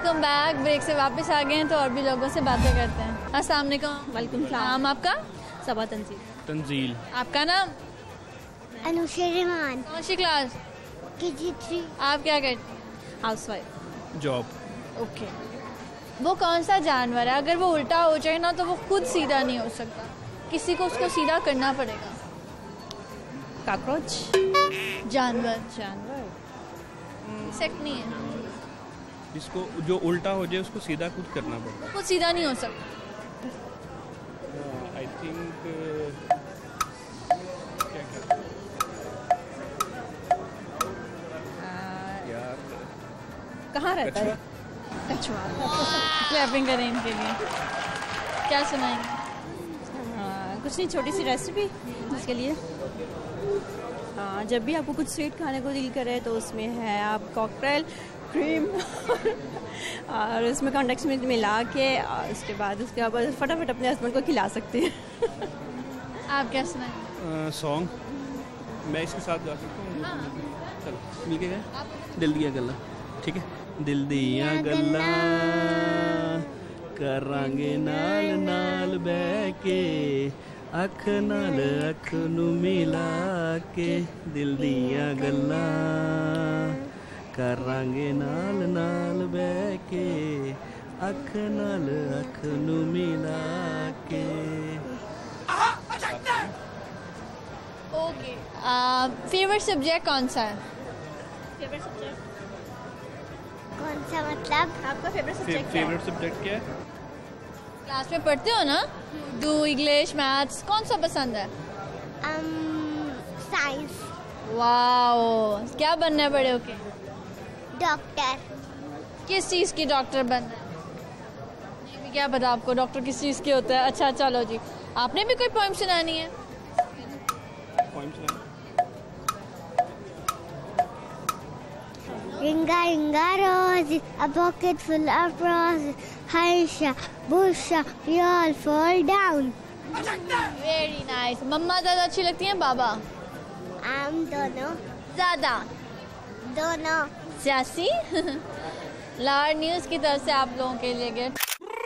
Welcome back. Break से वापस आ गए हैं तो और भी लोगों से बातें करते हैं। अस्सलाम वालेकुम। वालेकुम सलाम। नाम आपका? सबा तंजील। तंजील। आपका नाम? अनुशरीमान। कौन सी क्लास? KG3। आप क्या करती हैं? हाउसवाइफ। जॉब। ओके। वो कौन सा जानवर है अगर वो उल्टा हो जाए ना तो वो खुद सीधा नहीं हो सकता, किसी को उसको सीधा करना पड़ेगा? कॉकरोच। जानवर। जानवर। इंसेक्ट नहीं है। जिसको जो उल्टा हो जाए उसको सीधा कुछ करना पड़ता खुद सीधा नहीं हो सकता। है। आई थिंक यार कहाँ रहता है? कछुआ। क्लैपिंग करें इनके लिए। क्या सुनाएंगे? कुछ नहीं, छोटी सी रेसिपी जिसके लिए जब भी आपको कुछ स्वीट खाने को दिल करे तो उसमें है आप कॉकटेल क्रीम और उसमें कॉन्डेंस मिल्क मिला के और उसके बाद फटाफट अपने हस्बैंड को खिला सकते हैं। आप क्या सुनाएंगे? सॉन्ग मैं इसके साथ गा सकता हूँ। चलो मिल के गए। दिल दिया गल्ला, ठीक है। दिल दिया गल्ला करांगे नाल नाल बह के, अख नाल अख नू मिला के, दिल दिया गल्ला करांगे नाल नाल बह के, अख नाल अख नू मिला के। ओके। फेवरेट सब्जेक्ट कौन सा है? फेवरेट सब्जेक्ट कौन सा मतलब? आपका फेवरेट सब्जेक्ट फेवरेट सब्जेक्ट क्या है? क्लास में पढ़ते हो ना? उर्दू, इंग्लिश, मैथ्स, कौन सा पसंद है? साइंस। वाओ, क्या बनना है बड़े होके? डॉक्टर। किस चीज़ की डॉक्टर बनना है? ये भी क्या पता आपको डॉक्टर किस चीज़ की होता है? अच्छा चलो जी, आपने भी कोई पोइम सुनानी है? Ringa ringa roses, a pocket full of roses. Haisha, Busha, we all fall down. Very nice. मम्मा ज़्यादा अच्छी लगती हैं बाबा? दोनों। ज़्यादा? दोनों। सियासी। लाहौर न्यूज़ की तरफ से आप लोगों के लिए gift.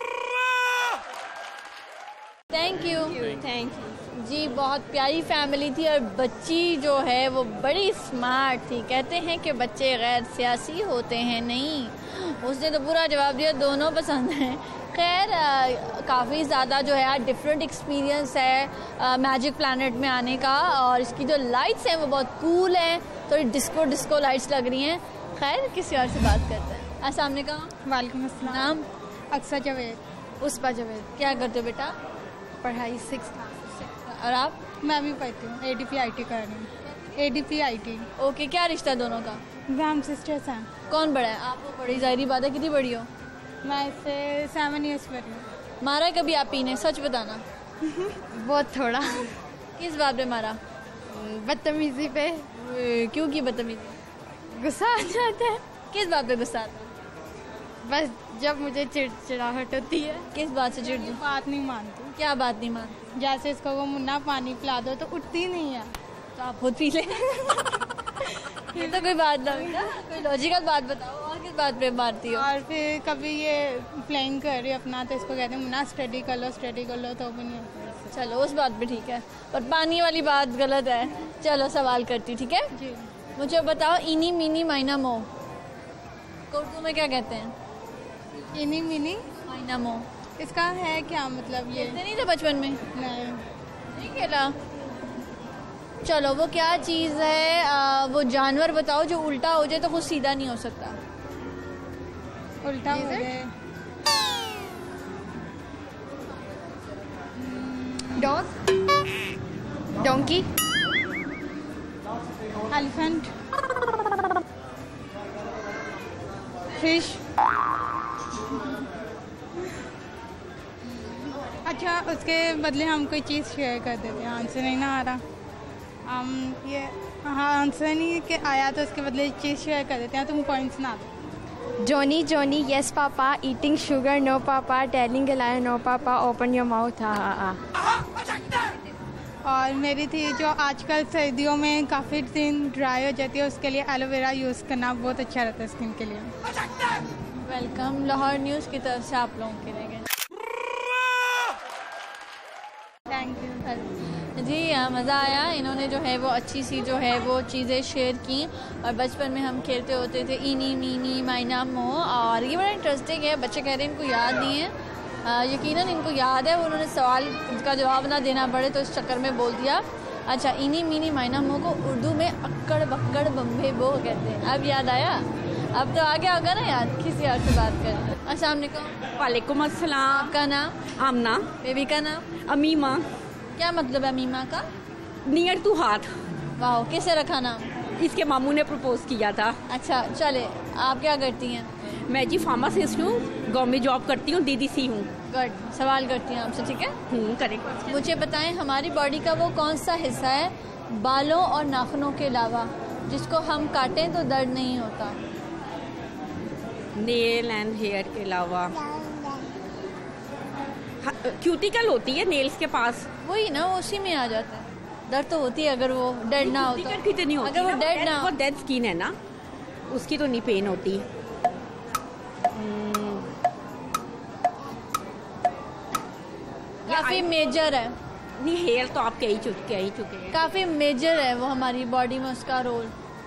Thank you. Thank you जी। बहुत प्यारी फैमिली थी और बच्ची जो है वो बड़ी स्मार्ट थी। कहते हैं कि बच्चे गैर सियासी होते हैं, नहीं, उसने तो पूरा जवाब दिया दोनों पसंद हैं। खैर काफ़ी ज़्यादा जो है डिफरेंट एक्सपीरियंस है मैजिक प्लैनेट में आने का, और इसकी जो लाइट्स हैं वो बहुत कूल हैं, थोड़ी डिस्को डिस्को लाइट्स लग रही हैं। खैर किसी और से बात करते हैं। अस्सलाम वालेकुम। वालेकुम अस्सलाम। नाम? अक्सर जावेद। उस्पा जावेद। क्या करते हो बेटा? पढ़ाई 6 और आप? मैं भी पढ़ती हूँ, ADP IT कर रही हूँ। ADP IT। ओके। क्या रिश्ता दोनों का? हम सिस्टर्स हैं। कौन बड़ा है? आप वो बड़ी, ज़ाहिरी बात है। कितनी बड़ी हो? मैं इससे 7 years बड़ी हूँ। मारा कभी आप ही ने? सच बताना। बहुत थोड़ा। किस बात पे मारा? बदतमीजी पे। क्यों की बदतमीजी? गुस्सा आ जाता है। किस बात पे गुस्सा आता है? बस जब मुझे चिड़चिड़ाहट होती है। किस बात से चिढ़ती? बात नहीं मानती। क्या बात नहीं मानती? जैसे इसको वो मुन्ना पानी पिला दो तो उठती नहीं है। तो आप खुद पी ले। ये तो कोई बात ना हुई ना, कोई लॉजिकल बात बताओ। और किस बात पे मारती हो? और फिर कभी ये प्लेइंग कर रही अपना तो इसको कहते हैं मुन्ना स्टडी कर लो तो भी नहीं होता। चलो उस बात पे ठीक है, पर पानी वाली बात गलत है। चलो सवाल करती, ठीक है? जी। मुझे बताओ, इनी मिनी माइना मो उर्दू में क्या कहते हैं? इनी मिनी माइना मो इसका है क्या मतलब? ये खेलते नहीं थे बचपन में? नहीं खेला। चलो वो क्या चीज़ है, वो जानवर बताओ जो उल्टा हो जाए तो खुद सीधा नहीं हो सकता। उल्टा हो गए। Dog, donkey, elephant, fish. अच्छा, उसके बदले हम कोई चीज़ शेयर कर देते हैं। आंसर नहीं ना आ रहा। ये हाँ, आंसर नहीं कि आया तो उसके बदले चीज़ शेयर कर देते हैं। तुम पॉइंट्स ना दो। Johnny, Johnny, yes papa, eating sugar, no papa, telling a lie, no papa, open your mouth, ha. और मेरी थी जो आजकल सर्दियों में काफ़ी दिन ड्राई हो जाती है, उसके लिए एलोवेरा यूज़ करना बहुत अच्छा रहता है स्किन के लिए। वेलकम लाहौर न्यूज़ की तरफ से आप लोगों के लिए। Thank you. जी मज़ा आया। इन्होंने जो है वो अच्छी सी जो है वो चीज़ें शेयर की। और बचपन में हम खेलते होते थे इनी मीनी माइना मो, और ये बड़ा इंटरेस्टिंग है। बच्चे कह रहे हैं इनको याद नहीं है, यकीनन इनको याद है, वो उन्होंने सवाल का जवाब ना देना पड़े तो इस चक्कर में बोल दिया। अच्छा, इनी मीनी माइना मो को उर्दू में अक्कड़ बक्कड़ बम्बे बो कहते हैं। अब याद आया? अब तो आ गया होगा ना याद। किसी और से बात करें। अस्सलाम वालेकुम। वालेकुम अस्सलाम। आपका नाम? आमना। बेबी का नाम? अमीमा। क्या मतलब है अमीमा का? Near to heart. वाह, किसे रखा नाम? इसके मामू ने प्रपोज किया था। अच्छा चले, आप क्या करती हैं? मैं जी फार्मासिस्ट हूँ, गाँव में जॉब करती हूँ, दीदी सी हूँ। गुड। सवाल करती हूँ आपसे, ठीक है? करेक्ट। मुझे बताएं हमारी बॉडी का वो कौन सा हिस्सा है बालों और नाखूनों के अलावा जिसको हम काटें तो दर्द नहीं होता? नेल एंड हेयर के अलावा क्यूटिकल होती है नेल्स के पास। वही ना, उसी में आ जाता है। दर्द तो होती है अगर वो डेड ना हो तो। कितनी होती अगर वो डेड ना हो, वो डेड स्किन है ना, उसकी तो नहीं पेन होती। काफी मेजर है। नहीं, हेयर तो आप कह ही चुके हैं। काफी मेजर है वो हमारी बॉडी में, उसका रोल।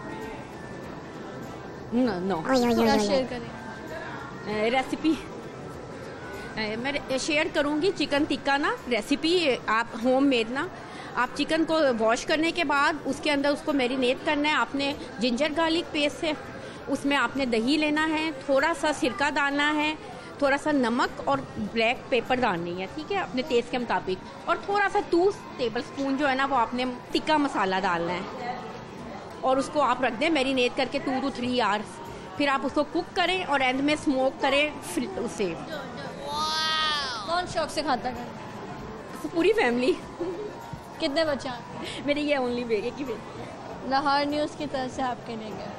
नो। थोड़ा शेयर करें। रेसिपी मैं शेयर करूंगी। चिकन टिक्का ना रेसिपी, आप होम मेड ना, आप चिकन को वॉश करने के बाद उसके अंदर उसको मैरिनेट करना है आपने जिंजर गार्लिक पेस्ट से। उसमें आपने दही लेना है, थोड़ा सा सिरका डालना है, थोड़ा सा नमक और ब्लैक पेपर डालनी है, ठीक है, अपने टेस्ट के मुताबिक। और थोड़ा सा 2 टेबलस्पून जो है ना वो आपने टिक्का मसाला डालना है और उसको आप रख दें मैरिनेट करके 2 to 3 आवर्स। फिर आप उसको कुक करें और एंड में स्मोक करें उसे। कौन शौक से खाता है? तो पूरी फैमिली। कितने बच्चे हैं? मेरी ये ओनली बेटे की बेटी। लाहौर न्यूज़ की तरफ से आपके लिए गए।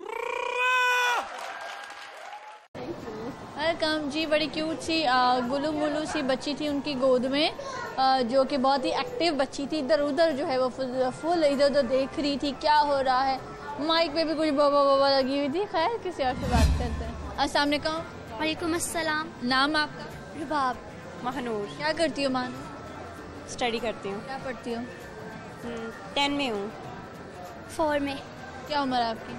वेलकम जी। बड़ी क्यूट सी गुलू मुलू सी बच्ची थी उनकी गोद में, जो कि बहुत ही एक्टिव बच्ची थी। इधर उधर जो है वो फुल इधर उधर देख रही थी क्या हो रहा है। माइक पे भी कुछ बाबा बाबा लगी हुई थी। खैर, किसी और से बात करते हैं। अस्सलाम वालेकुम। वालेकुम अस्सलाम। नाम आपका? रुबाब। महानूर। क्या करती हो मान? स्टडी करती हूँ। क्या पढ़ती हो? 10 में हूँ। 4 में। क्या उम्र है आपकी?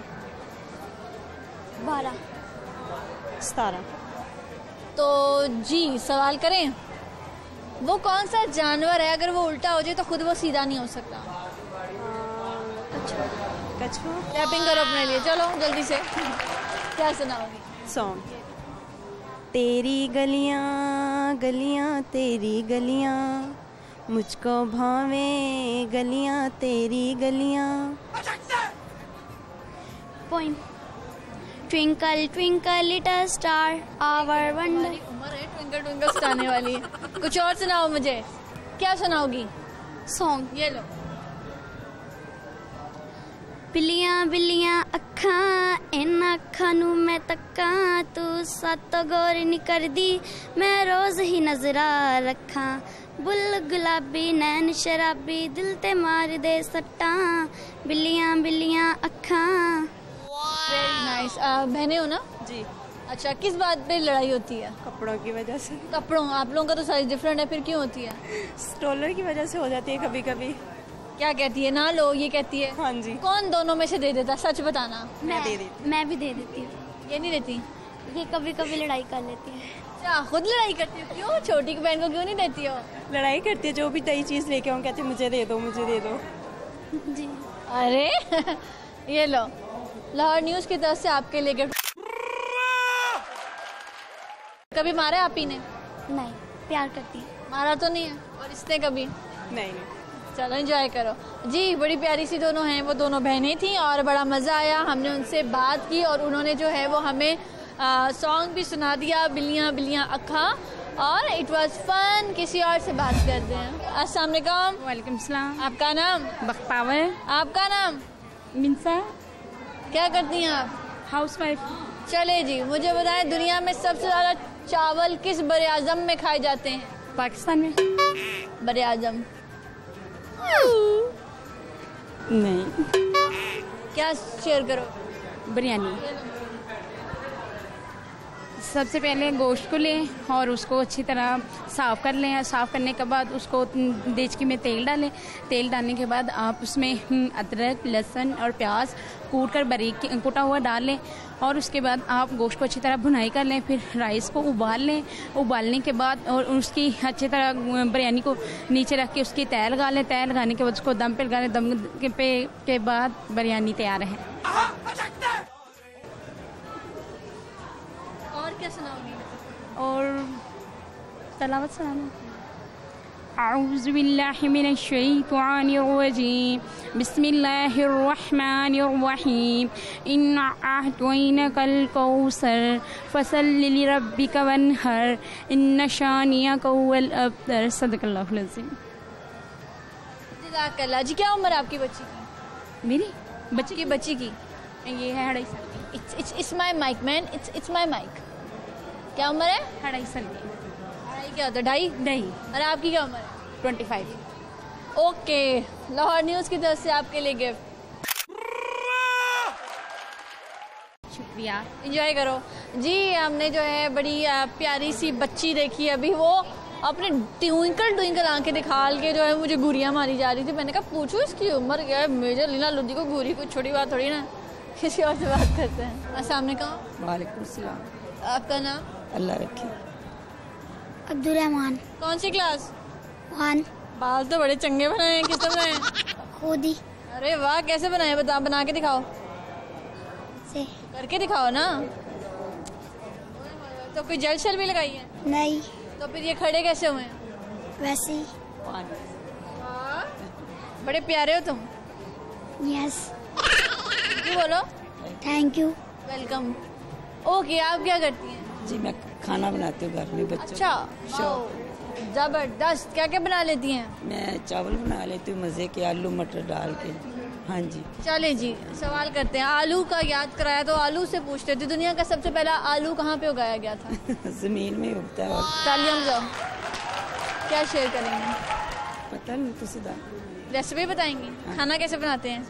12। 17। तो जी सवाल करें, वो कौन सा जानवर है अगर वो उल्टा हो जाए तो खुद वो सीधा नहीं हो सकता? कछुआ। रैपिंग करो अपने लिए, चलो जल्दी से। क्या सुनाओगी? सॉन्ग। तेरी गलियां गलियां तेरी गलियां, मुझको भावे गलियां तेरी गलियां। Poem. Twinkle twinkle little star, our wonder. उम्र है ट्विंकल ट्विंकल सुनाने वाली। कुछ और सुनाओ मुझे। क्या सुनाओगी? Song. ये लो। बिल्लियां बिल्लियां अखां, इन्हां अखां नू मैं तक्कां, तू सत गौर नहीं करदी, मैं रोज ही नजरा रखां। बुल गुलाबी नैन शराबी, दिल ते मार दे सट्टां, बिल्लियां बिल्लियां अखां। Very nice. बहने हो ना? जी। अच्छा, किस बात पे लड़ाई होती है? कपड़ों की वजह से। कपड़ों? आप लोगों का तो साइज डिफरेंट है, फिर क्यों होती है? स्टॉलर की वजह से हो जाती है कभी कभी। क्या कहती है? ना लो, ये कहती है। हाँ जी। कौन दोनों में से दे देता? सच बताना। मैं दे देती। मैं भी दे देती हूँ। ये नहीं देती? ये कभी कभी लड़ाई कर लेती है। अच्छा, खुद लड़ाई करती हो? क्यों? छोटी बहन को क्यों नहीं देती हो? लड़ाई करती है, जो भी नई चीज़ लेके आऊँ कहती मुझे दे दो मुझे दे दो। जी। अरे ये लो, लाहौर न्यूज़ की तरफ से आपके लिए गिफ्ट। कभी मारा आप ही ने? नहीं, प्यार करती है। मारा तो नहीं है? और इसने कभी? नहीं। चलो एंजॉय करो जी। बड़ी प्यारी सी दोनों हैं, वो दोनों बहनें थी और बड़ा मज़ा आया। हमने उनसे बात की और उन्होंने जो है वो हमें सॉन्ग भी सुना दिया, बिल्लियाँ बिल्लियाँ अखा, और इट वाज फन। किसी और से बात करते हैं। अस्सलाम वालेकुम। वालेकुम सलाम। आपका नाम? बख्तावर। आपका नाम? मिनसा। क्या करती हैं आप? Housewife. चले जी, मुझे बताएं दुनिया में सबसे ज़्यादा चावल किस बड़े आज़म में खाए जाते हैं? पाकिस्तान में। बड़े आज़म? नहीं। क्या शेयर करो? बिरयानी। सबसे पहले गोश्त को लें और उसको अच्छी तरह साफ़ कर लें। साफ़ करने के बाद उसको देचकी में तेल डालें। तेल डालने के बाद आप उसमें अदरक, लहसुन और प्याज कूट कर बारीक कुटा हुआ डाल लें और उसके बाद आप गोश्त को अच्छी तरह भुनाई कर लें। फिर राइस को उबाल लें। उबालने के बाद और उसकी अच्छी तरह बिरयानी को नीचे रख के उसकी तय लगा लें। तय लगाने के बाद उसको दम पे लगा लें। दम के बाद बिरयानी तैयार है। और क्या सुनाओगी? और तलावत सुनाना। अऊज़ु बिल्लाहि मिनश शैतानिर रजीम। बिस्मिल्लाहिर रहमानिर रहीम। इन्ना अअतैनाकल कौसर फसल्लि लिरब्बिका वन्हर इन्ना शानिअका हुवल अब्तर। सदक़ल्लाहुल अज़ीम। जज़ाकल्लाह जी। क्या उम्र आपकी बच्ची की? मेरी बच्ची की ये है 2.5 साल की। It's my mic man, it's my mic. क्या उम्र है? 2.5 साल की। क्या होता है? ढाई। और आपकी क्या उम्र है? 25। ओके, लाहौर न्यूज़ की तरफ से आपके लिए गिफ्ट। शुक्रिया। एंजॉय करो जी। हमने जो है बड़ी प्यारी सी बच्ची देखी अभी, वो अपने ट्विंकल आंखें दिखाल के जो है मुझे गुरियाँ मारी जा रही थी। मैंने कहा पूछो इसकी उम्र क्या है। मेजर लीना लोधी को गुरी कोई छोटी बात थोड़ी ना। किसी और से बात करते हैं। अस्सलाम वालेकुम। वालेकुम सलाम। आपका नाम? अल्लाह रखे। अब्दुर्रहमान। कौन सी क्लास? 1। बाल तो बड़े चंगे बनाए हैं। किसने बनाए हैं? खुद ही अरे वाह, कैसे बनाए? बना के दिखाओ। से। करके दिखाओ ना। तो कोई जेल शेल भी लगाई है? नहीं। तो फिर ये खड़े कैसे हुए हैं? वैसे ही। बड़े प्यारे हो तुम। यस। बोलो। Thank you. वेलकम। ओके, आप क्या करती हैं? जी मैं खाना बनाती हूँ घर में बच्चों। अच्छा, जबरदस्त। क्या क्या बना लेती हैं? मैं चावल बना लेती हूँ मज़े के, आलू मटर डाल के। हाँ जी। चले जी, सवाल करते हैं। आलू का याद कराया तो आलू से पूछते थे, दुनिया का सबसे पहला आलू कहाँ पे उगाया गया था? ज़मीन में उगता है। तालियां बजाओ। क्या शेयर करेंगे? पता नहीं तो सीधा रेसिपी बताएंगी? खाना कैसे बनाते हैं?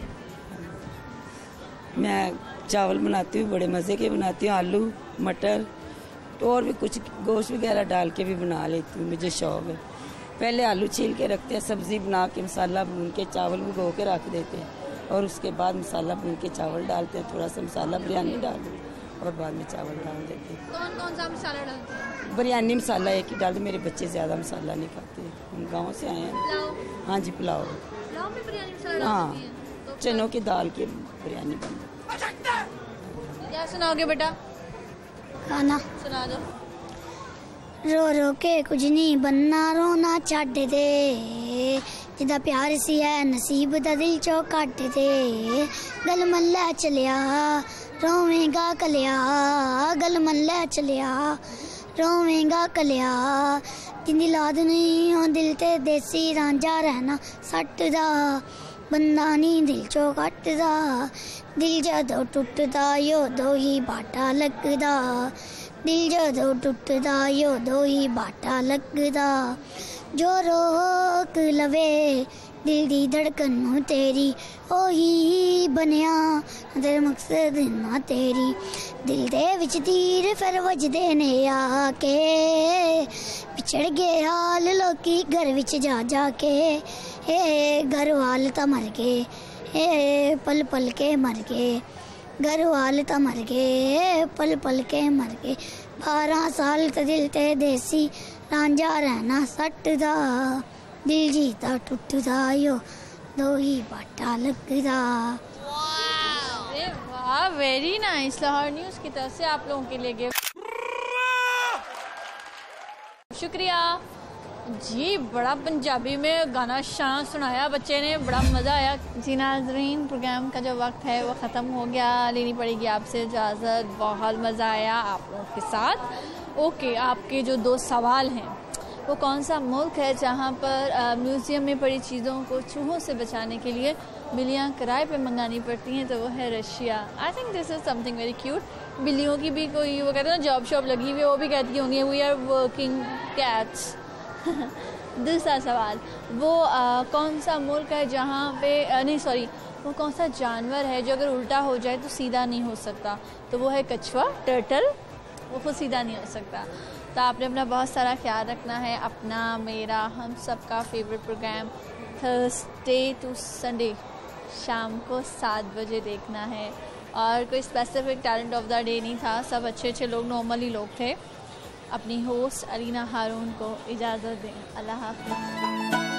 मैं चावल बनाती हूँ, बड़े मज़े के बनाती हूँ। आलू मटर और भी कुछ गोश्त वगैरह डाल के भी बना लेती हूँ, मुझे शौक़ है। पहले आलू छील के रखते हैं, सब्ज़ी बना के मसाला भून के चावल भिगो के रख देते हैं और उसके बाद मसाला भून के चावल डालते हैं। थोड़ा सा मसाला बिरयानी डाल देते और बाद में चावल डाल देते हैं। कौन कौन सा मसाला डालते हैं? बिरयानी मसाला एक ही डालते। मेरे बच्चे ज़्यादा मसाला नहीं खाते, हम गाँव से आए हैं। हाँ जी, पुलाव में बिरयानी मसाला हाँ, तो चनों की दाल की बिरयानी बनती। क्या सुनाओगे बेटा? खाना सुना दो। रो रो के कुछ नहीं बनना, रोना छड्ड दे, जिदा प्यार सी है नसीब दा दिल चो कट दे। गल मल्ला चलिया रोवेगा कलिया, गल मल्ला चलिया रोवेगा कलिया। जिंदी लाद नहीं हो दिल ते देसी रांझा रहना सट दा, बंदा नहीं दिल चो कटदा। दिल जदों टुटदा योदों ही बाटा लगदा, दिल जदों टुटदा योदों ही बाटा लगदा। जो रोक लवे दिल दी धड़कन नूं तेरी, ओही बनया तेरे मकसद ना तेरी। दिल दे विच तीर फिर वजदे ने आके, पिछड़ गए हाल लोकी घर विच जा जा के। घर वाल ता मर गए, पल पल के मर गए, घर वाल ता मर गए, पल पल के मर गए। 12 साल ते दिल ते देसी रांझा रहना सटदा, दिल जीता टुटदा यो दो ही बाटा लगदा। वाह, वेरी नाइस। लाहौर न्यूज़ की तरफ से आप लोगों के लिए गिफ्ट। शुक्रिया जी। बड़ा पंजाबी में गाना शाना सुनाया बच्चे ने, बड़ा मज़ा आया जी। नाज़रीन, प्रोग्राम का जो वक्त है वो ख़त्म हो गया, लेनी पड़ेगी आपसे इजाज़त। बहुत मज़ा आया आप लोगों के साथ। ओके, आपके जो 2 सवाल हैं, वो कौन सा मुल्क है जहाँ पर म्यूज़ियम में पड़ी चीज़ों को चूहों से बचाने के लिए बिल्लियाँ किराए पे मंगानी पड़ती हैं? तो वो है Russia. I think this is something very cute. बिल्लियों की भी कोई वो कहते हैं ना जॉब शॉप लगी हुई है, वो भी कहती होंगी वी आर वर्किंग कैट्स। दूसरा सवाल, वो कौन सा मुल्क है जहाँ पे नहीं सॉरी वो कौन सा जानवर है जो अगर उल्टा हो जाए तो सीधा नहीं हो सकता? तो वो है कछुआ, टर्टल। वो खुद सीधा नहीं हो सकता। तो आपने अपना बहुत सारा ख्याल रखना है। अपना, मेरा, हम सब का favourite programme Thursday to Sunday शाम को 7 बजे देखना है। और कोई specific talent of the day नहीं था, सब अच्छे अच्छे लोग, नॉर्मली लोग थे। अपनी होस्ट अलीना हारून को इजाज़त दें। अल्लाह हाफ़िज़।